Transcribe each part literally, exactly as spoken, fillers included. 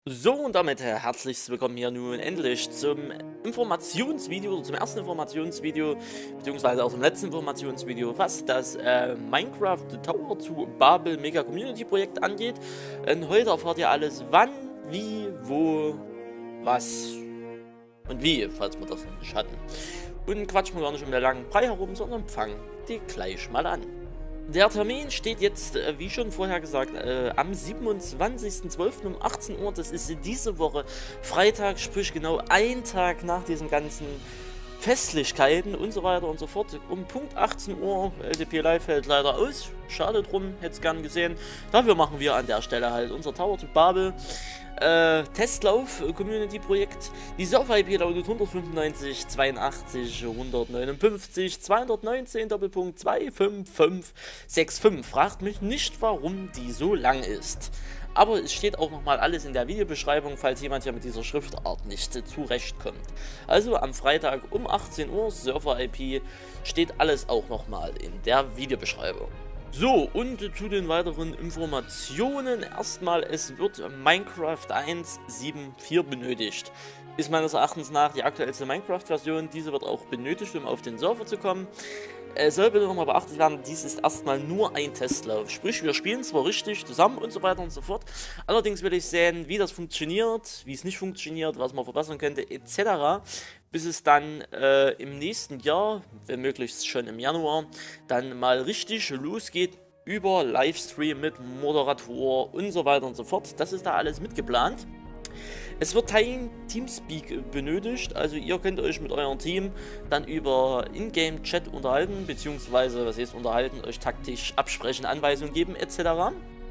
So, und damit äh, herzlich willkommen hier nun endlich zum Informationsvideo, oder zum ersten Informationsvideo, beziehungsweise auch zum letzten Informationsvideo, was das äh, Minecraft Tower to Babel Mega Community Projekt angeht. Und heute erfahrt ihr alles wann, wie, wo, was und wie, falls wir das noch nicht hatten. Und quatschen wir gar nicht um den langen Brei herum, sondern fangen die gleich mal an. Der Termin steht jetzt, äh, wie schon vorher gesagt, äh, am siebenundzwanzigsten zwölften um achtzehn Uhr. Das ist diese Woche Freitag, sprich genau ein Tag nach diesen ganzen Festlichkeiten und so weiter und so fort. Um Punkt achtzehn Uhr, L D P Live fällt leider aus. Schade drum, hätte es gern gesehen. Dafür machen wir an der Stelle halt unser Tower to Babel äh, Testlauf äh, Community Projekt. Die Server-I P lautet hundertfünfundneunzig zweiundachtzig hundertneunundfünfzig zweihundertneunzehn Doppelpunkt zwei fünf fünf sechs fünf. Fragt mich nicht, warum die so lang ist. Aber es steht auch nochmal alles in der Videobeschreibung, falls jemand hier mit dieser Schriftart nicht zurechtkommt. Also am Freitag um achtzehn Uhr, Server-I P, steht alles auch nochmal in der Videobeschreibung. So, und zu den weiteren Informationen. Erstmal, es wird Minecraft eins Punkt sieben Punkt vier benötigt. Ist meines Erachtens nach die aktuellste Minecraft-Version. Diese wird auch benötigt, um auf den Server zu kommen. Es soll bitte nochmal beachtet werden, dies ist erstmal nur ein Testlauf. Sprich, wir spielen zwar richtig zusammen und so weiter und so fort. Allerdings will ich sehen, wie das funktioniert, wie es nicht funktioniert, was man verbessern könnte, et cetera. Bis es dann äh, im nächsten Jahr, wenn möglichst schon im Januar, dann mal richtig losgeht über Livestream mit Moderator und so weiter und so fort. Das ist da alles mitgeplant. Es wird kein Teamspeak benötigt, also ihr könnt euch mit eurem Team dann über Ingame-Chat unterhalten, beziehungsweise, was heißt unterhalten, euch taktisch absprechen, Anweisungen geben, et cetera.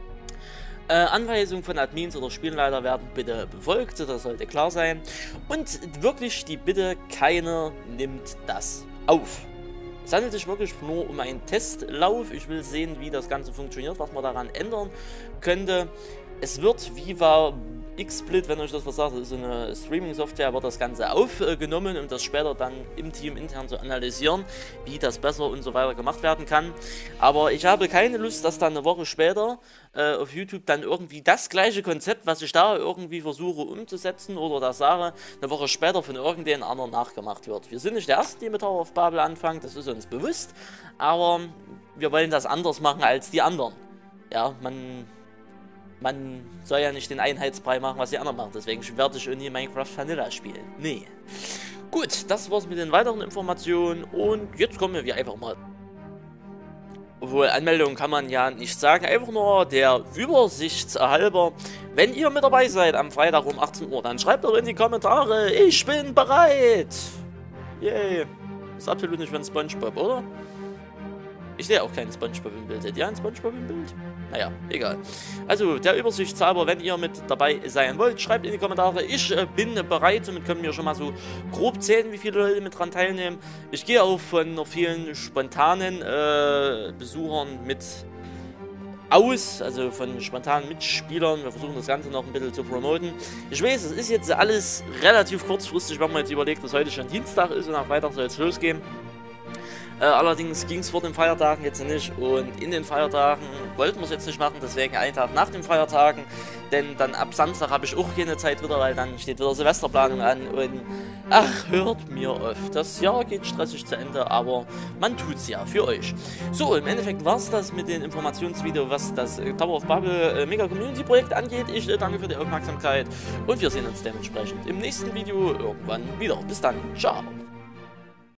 Äh, Anweisungen von Admins oder Spielleiter werden bitte befolgt, das sollte klar sein. Und wirklich die Bitte, keiner nimmt das auf. Es handelt sich wirklich nur um einen Testlauf. Ich will sehen, wie das Ganze funktioniert, was man daran ändern könnte. Es wird Viva XSplit, wenn euch das was sagt, das ist eine Streaming-Software, wird das Ganze aufgenommen, um das später dann im Team intern zu analysieren, wie das besser und so weiter gemacht werden kann. Aber ich habe keine Lust, dass dann eine Woche später äh, auf YouTube dann irgendwie das gleiche Konzept, was ich da irgendwie versuche umzusetzen oder das sage, eine Woche später von irgendeinem anderen nachgemacht wird. Wir sind nicht der Erste, die mit Tower of Babel anfangen, das ist uns bewusst, aber wir wollen das anders machen als die anderen. Ja, man... Man soll ja nicht den Einheitsbrei machen, was die anderen machen. Deswegen werde ich nie Minecraft Vanilla spielen. Nee. Gut, das war's mit den weiteren Informationen. Und jetzt kommen wir einfach mal. Obwohl, Anmeldung kann man ja nicht sagen. Einfach nur der Übersichtshalber. Wenn ihr mit dabei seid am Freitag um achtzehn Uhr, dann schreibt doch in die Kommentare, ich bin bereit. Yay. Ist absolut nicht von SpongeBob, oder? Ich sehe auch keinen SpongeBob im Bild. Seht ihr einen SpongeBob im Bild? Naja, egal. Also, der Übersichtshalber, wenn ihr mit dabei sein wollt, schreibt in die Kommentare, ich äh, bin bereit. Somit können wir schon mal so grob zählen, wie viele Leute mit dran teilnehmen. Ich gehe auch von noch vielen spontanen äh, Besuchern mit aus, also von spontanen Mitspielern. Wir versuchen das Ganze noch ein bisschen zu promoten. Ich weiß, es ist jetzt alles relativ kurzfristig, wenn man jetzt überlegt, dass heute schon Dienstag ist und am Freitag soll es losgehen. Äh, allerdings ging es vor den Feiertagen jetzt nicht und in den Feiertagen wollten wir es jetzt nicht machen, deswegen einen Tag nach den Feiertagen, denn dann ab Samstag habe ich auch keine Zeit wieder, weil dann steht wieder Silvesterplanung an und ach, hört mir auf. Das Jahr geht stressig zu Ende, aber man tut es ja für euch. So, im Endeffekt war es das mit dem Informationsvideo, was das äh, Tower of Babel äh, Mega Community Projekt angeht. Ich äh, danke für die Aufmerksamkeit und wir sehen uns dementsprechend im nächsten Video irgendwann wieder. Bis dann, ciao.